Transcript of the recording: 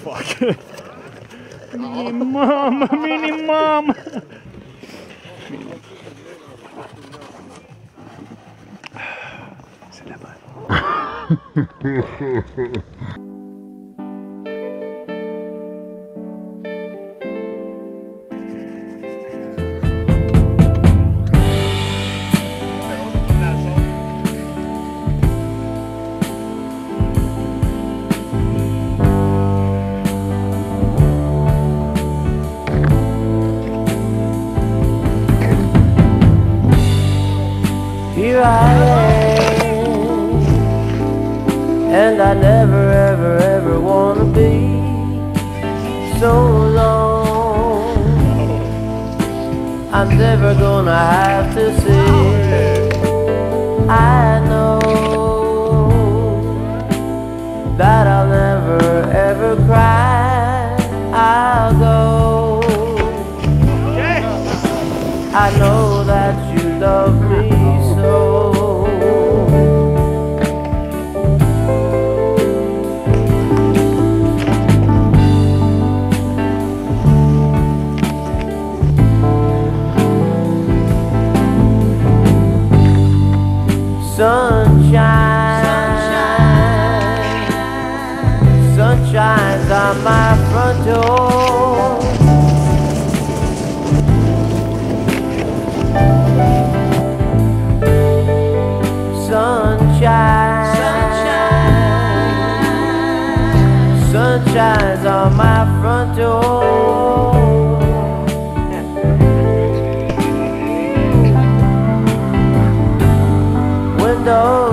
fuck. Minimum, minimum. C'est la bonne. Here I am, and I never, ever, ever wanna be so long. I'm never gonna have to see. I know that I'll never, ever cry. I'll go. I know that you love me so. Sun shines on my front door. Sun shines on my front door. Windows